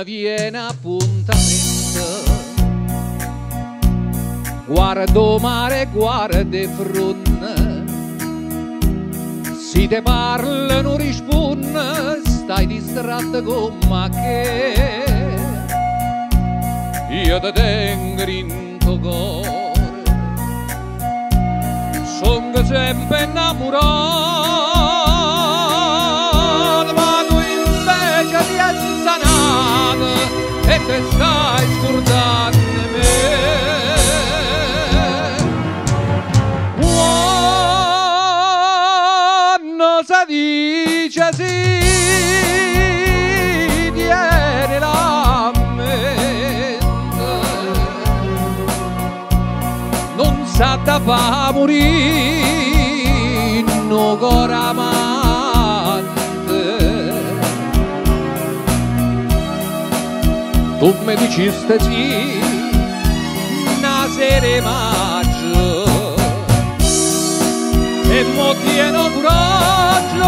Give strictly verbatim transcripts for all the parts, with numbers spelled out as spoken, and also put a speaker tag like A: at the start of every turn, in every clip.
A: non viene appuntamento. Guardo mare, guarda frunne, si te parla non risponde, stai distratto con me che io te tengo in tuo cuore. Sono sempre innamorato, ma tu invece ti insanato e te stai scordando me. Cosa dice si tiene la mente, non sa da fa morire no cuore amante. Tu mi dicesti sì una sera maggio e mo tieno coraggio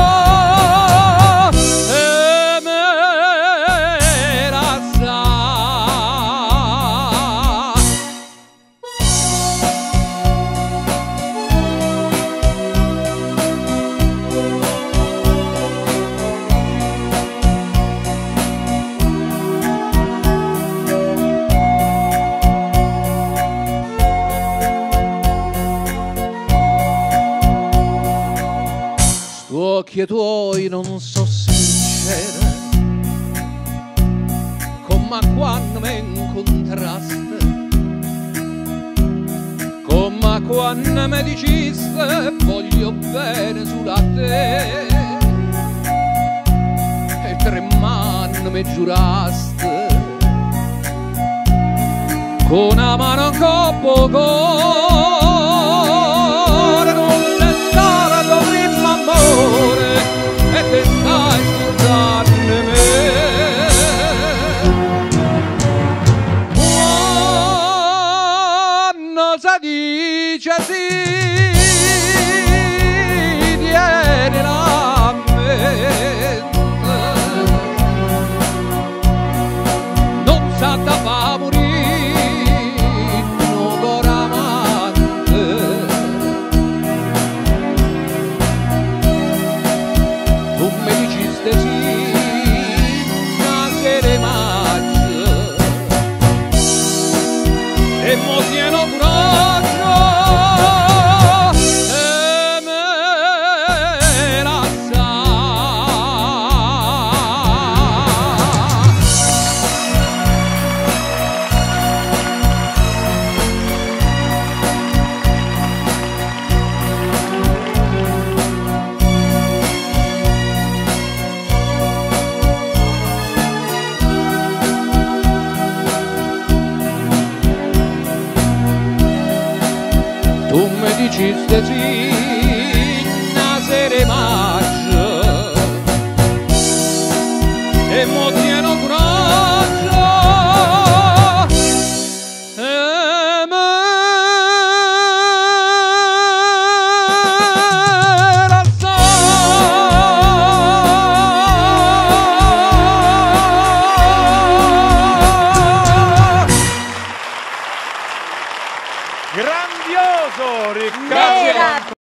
A: e me la sa. Occhi tuoi non so sincera, come quando mi incontraste, come quando mi diciste voglio bene sulla te, e tre mani mi giuraste con una mano in coppo cuore, con le scale dovremmo amore e te stai scordando me. Quando si dice sì tiene la mente, non sa da fa morire no cuore amante. Tu mi dicesti sì una sera maggio e mo tieno coraggio e me la sa. Tu mi dicesti sì una sera maggio e mo tieno coraggio e me la sa.
B: Grandioso Riccardo!